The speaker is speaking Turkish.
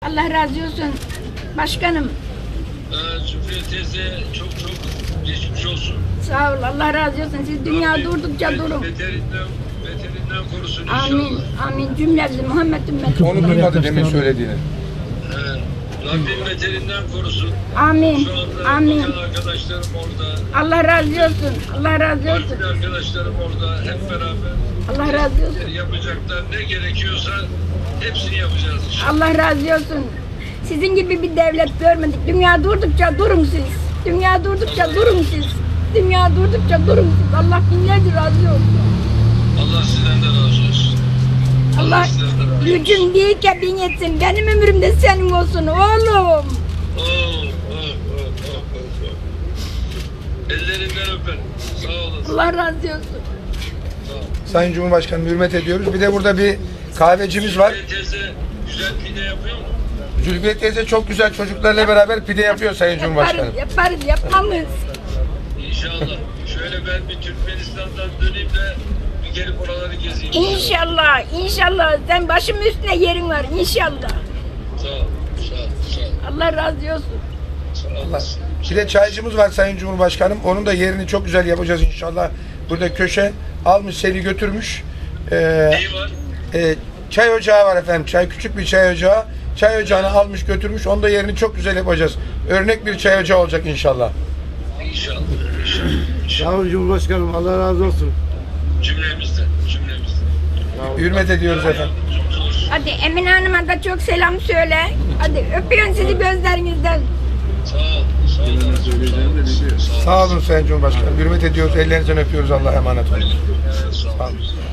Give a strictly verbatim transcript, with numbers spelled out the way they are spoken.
Allah razı olsun. Başkanım. Ee, Zühre teyze çok çok geçmiş olsun. Sağ ol. Allah razı olsun. Siz dünya Rabbim durdukça be- durun. Beterinden, beterinden korusun inşallah. Amin. Amin. Cümlemizi Muhammed ümmeti. Onu duymadı demin söylediğini. Ee, Rabbim beterinden korusun. Amin. Şu anda Amin. bakan arkadaşlarım orada. Allah razı olsun. Allah razı olsun. Partili arkadaşlarım orada. Hep beraber Allah razı olsun. yapacaklar ne gerekiyorsa hepsini yapacağız inşallah. Allah razı olsun. Sizin gibi bir devlet görmedik. Dünya durdukça durun siz. Dünya durdukça durun siz. Dünya durdukça durun siz. Allah binlerce razı olsun. Allah sizden de razı olsun. Allah sizden de razı olsun. gücün değil ki bin etsin. Benim ömrüm de senin olsun oğlum. Oh, oh, oh, oh, oh, oh. Ellerinden öperim. Sağ olasın. Allah razı olsun. Sağ ol. Sayın Cumhurbaşkanım hürmet ediyoruz. Bir de burada bir kahvecimiz var. Zühre teyze güzel pide yapıyor mu? Zülfiye teyze çok güzel çocuklarla beraber pide yapıyor Sayın Cumhurbaşkanım. Yaparız, yaparız, yapmamız. İnşallah. Şöyle ben bir Türkmenistan'dan döneyim de bir gelip oraları gezeyim. İnşallah, inşallah. Sen başımın üstüne yerin var inşallah. Sağ ol, sağ ol, sağ ol. Allah razı olsun. Sağ Allah. olasın. Bir de çaycımız var Sayın Cumhurbaşkanım. Onun da yerini çok güzel yapacağız inşallah. Burada köşe almış seni götürmüş. Ee, Neyi var? e, çay ocağı var efendim. Çay küçük bir çay ocağı. Çay ocağını almış götürmüş. Onun da yerini çok güzel yapacağız. Örnek bir çay ocağı olacak inşallah. İnşallah. İnşallah. Sağ İnşallah. olun Cumhurbaşkanım. Allah razı olsun. Cümlemizden, cümlemizden. Hürmet ediyoruz efendim. Yardımcımız olsun. Hadi Emine Hanım'a da çok selam söyle. Hadi öpüyorum sizi gözlerinizden. Sağ ol, sağ ol. Sağ ol. Sağ olun Sayın Cumhurbaşkanım. Hürmet ediyoruz. Ellerinizden öpüyoruz. Allah'a emanet olun. Sağ ol. Sağ olun.